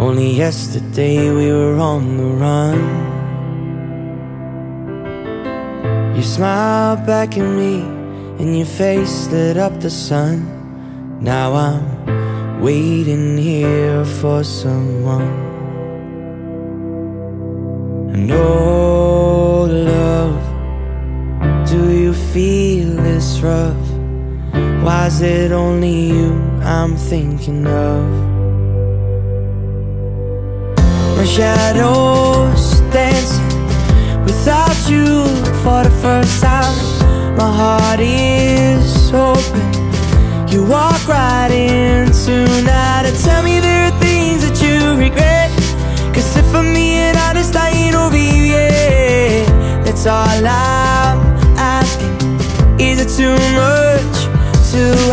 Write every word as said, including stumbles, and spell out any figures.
Only yesterday we were on the run. You smiled back at me and your face lit up the sun. Now I'm waiting here for someone. And oh love, do you feel this rough? Why is it only you I'm thinking of? My shadow's dancing without you for the first time. My heart is open. You walk right in tonight and tell me there are things that you regret. Cause if I'm being honest, I ain't over you yet. That's all I'm asking. Is it too much to